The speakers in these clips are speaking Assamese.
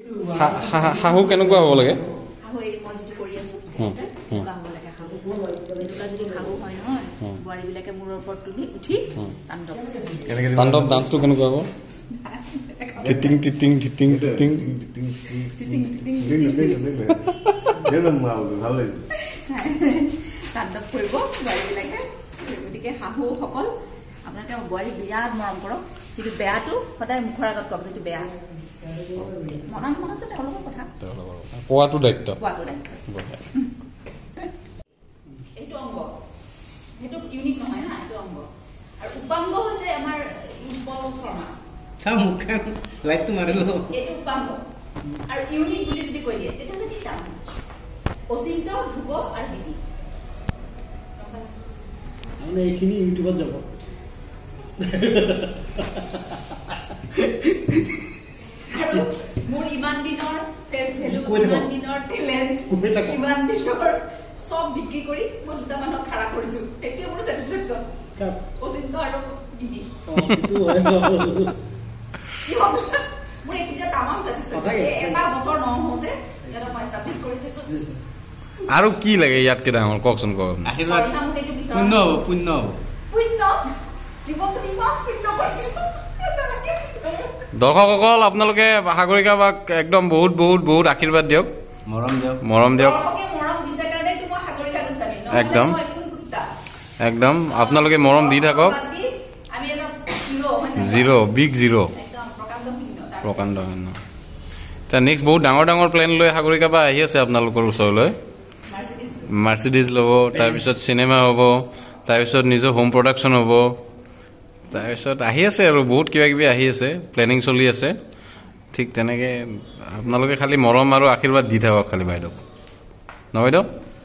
শাহু কেনেকুৱা হ'ব লাগে শাহু এই মই যিটো কৰি আছো এনেকুৱা হ'ব লাগে শাহু এনেকুৱা যদি শাহু হয় নহয় বোৱাৰীবিলাকে মূৰৰ ওপৰত তুলি উঠি তাণ্ডৱ ডান্সটো কেনেকুৱা হ'ব টিটিং টিটিং টিটিং টিটিং তাণ্ডৱ কৰিব বোৱাৰীবিলাকে গতিকে শাহুসকল আপোনালোকে বোৱাৰী বিৰাট মৰম কৰক কিন্তু বেয়াটো সদায় মুখৰ আগত কওক যিটো বেয়া মনত মনতো তেওঁলোকৰ কথা কোৱাটো দায়িত্ব এইটো অংগ সেইটো ইউনিক নহয় হা এইটো অংগ আৰু উপাংগ হৈছে আমাৰ উপল শৰ্মা এইটো উপাংগ আৰু ইউনিক বুলি যদি কৈ দিয়ে তেতিয়াহ'লে কি কাম অচিন্ত ধ্ৰুৱ আৰু বিধি এইখিনি ইউটিউবত যাব আৰু মোৰ ইমান দিনৰ ফেচ ভেলু ইমান দিনৰ টেলেণ্ট ইমান দিনৰ সব বিক্ৰী কৰি মই দুটা মানুহক খাৰা কৰিছো সেইটোৱে মোৰ ছেটিছফেকশ্যন অচিন্ত আৰু বিধি মোৰ এইটো তামাম ছেটিছফেকশ্যন এটা বছৰ নহওঁতে এটা মই এষ্টাব্লিছ কৰি দিছো আৰু কি লাগে ইয়াতকে ডাঙৰ কওকচোন কওক পুণ্য হ'ব পুণ্য হ'ব পুণ্য জীৱনটো ইমান পুণ্য কৰিছো দৰ্শকসকল আপোনালোকে সাগৰিকা বাক একদম বহুত বহুত বহুত আশীৰ্বাদ দিয়ক মৰম দিয়ক একদম একদম আপোনালোকে মৰম দি থাকক জিৰ' বিগ জিৰ' প্ৰকাণ্ড শূন্য এতিয়া নেক্সট বহুত ডাঙৰ ডাঙৰ প্লেন লৈ সাগৰিকা বা আহি আছে আপোনালোকৰ ওচৰলৈ মাৰ্চিডিজ ল'ব তাৰপিছত চিনেমা হ'ব তাৰপিছত নিজৰ হোম প্ৰডাকশ্যন হ'ব তাৰপিছত আহি আছে আৰু বহুত কিবা কিবি আহি আছে প্লেনিং চলি আছে ঠিক তেনেকৈ আপোনালোকে খালি মৰম আৰু আশীৰ্বাদ দি থাকক খালি বাইদেউ ন বাইদেউ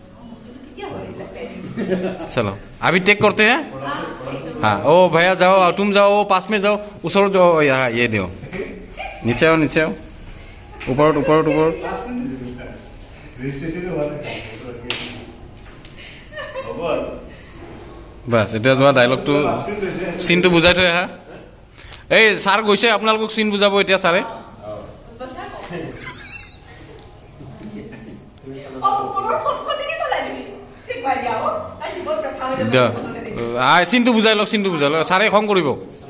चलो अभी टेक करते हैं हाँ ओ भैया जाओ तुम जाओ पास में जाओ ऊपर जाओ यहाँ ये दो नीचे आओ ऊपर ऊपर ऊपर बस এতিয়া যোৱা ডায়লগটো সিনটো বুজাই থৈ আহা এই ছাৰ গৈছে আপোনালোকক সিন বুজাব এতিয়া ছাৰে সিনটো বুজাই লওক ছাৰে খং কৰিব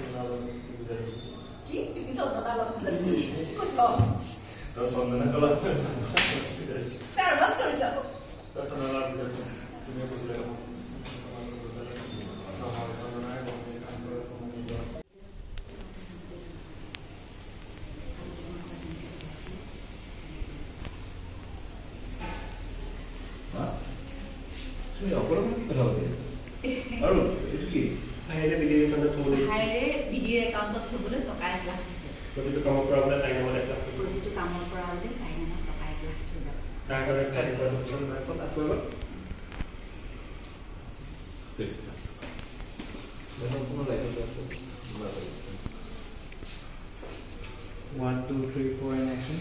One, two, three, four, and action.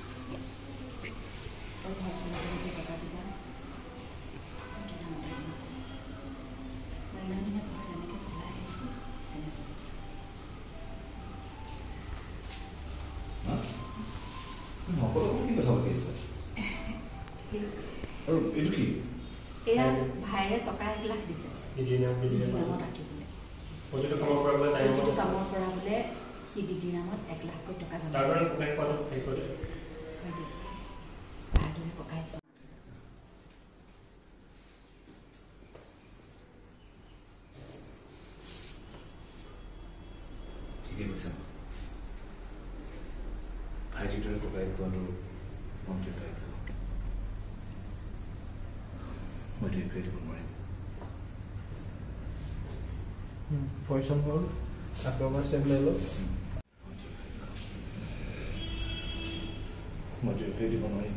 ভাইৰে টকা 1 লাখ দিছে প্ৰতিটো কামৰ পৰা বোলে সি দিদিৰ নামত 1 লাখ টকা জমা ঠিকে কৈছা ভাইটিটোৰ ককাই কোৱাটো মন্ত্ৰী মই ঠিক দিব নোৱাৰিম পইচন হ'ল আকৌ চেভ লৈ লওক মই ঠিক দিব নোৱাৰিম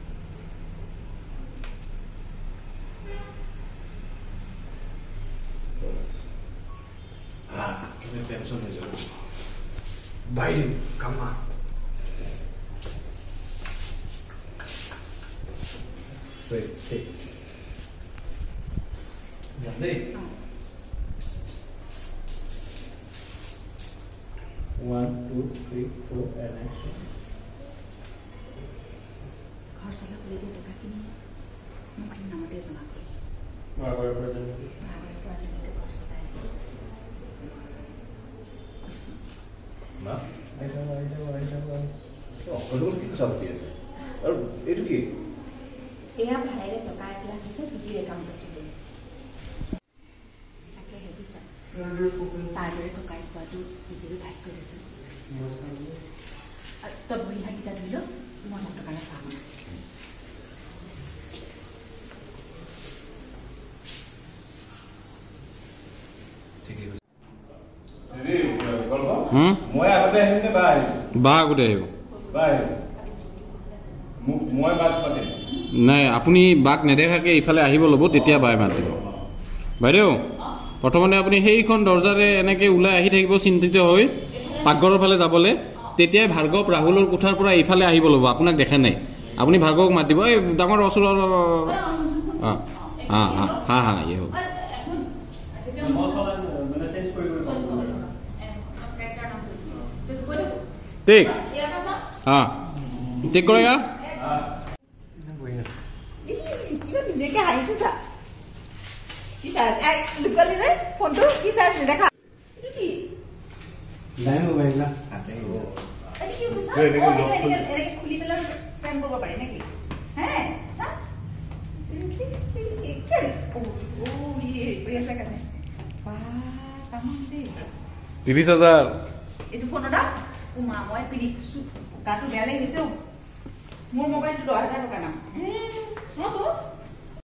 পেনশন হৈ যাব বাইরে কামা ঠিক জানে 1 2 3 4 and action চলা কৰি দিয়ে টকাখিনি মোৰ নামতে জমা কৰি আগৰ পৰা যেনেকৈ যেনেকৈ ঘৰ চলাই আছে এয়া ভাইৰে টকা 1 লাখ দিছে ভিডিঅ' একাউণ্টত দিবলৈ তাকে ভাবিছা তাৰে টকাই খোৱাটো ভিডিঅ' ভাগ কৰিছে তই বহি হাকিটা ধৰি ল মই টকাৰে চাম মই আগতে আহিম নে বা আহিম বা আগতে আহিব বা আহিব মই বাদ পাতিম নাই আপুনি বাক নেদেখাকে ইফালে আহিব ল'ব তেতিয়া বাই মাতিব বাইদেউ প্ৰথমতে আপুনি সেইখন দৰ্জাৰে এনেকৈ ওলাই আহি থাকিব চিন্তিত হৈ পাকঘৰৰ ফালে যাবলৈ তেতিয়াই ভাৰ্গৱ ৰাহুলৰ কোঠাৰ পৰা ইফালে আহিব ল'ব আপোনাক দেখা নাই আপুনি ভাৰ্গৱক মাতিব এই ডাঙৰ ওচৰৰ ইয়ে হ'ব ঠিক ঠিক কৰেগা কিমান ধুনীয়াকৈ হাঁহিছে চা কি চাই লুকালি যে ফোনটো কি চাই আছে দেখা এইটো কি নাই মোবাইল না এইটো কি হৈছে এনেকৈ খুলি পেলাই স্কেন কৰিব পাৰি নেকি হে চা এইটো ফোনৰ দাম মা মই কিনিছো গাটো বেয়া লাগি গৈছে মোৰ মোবাইলটো 10,000 টকা দাম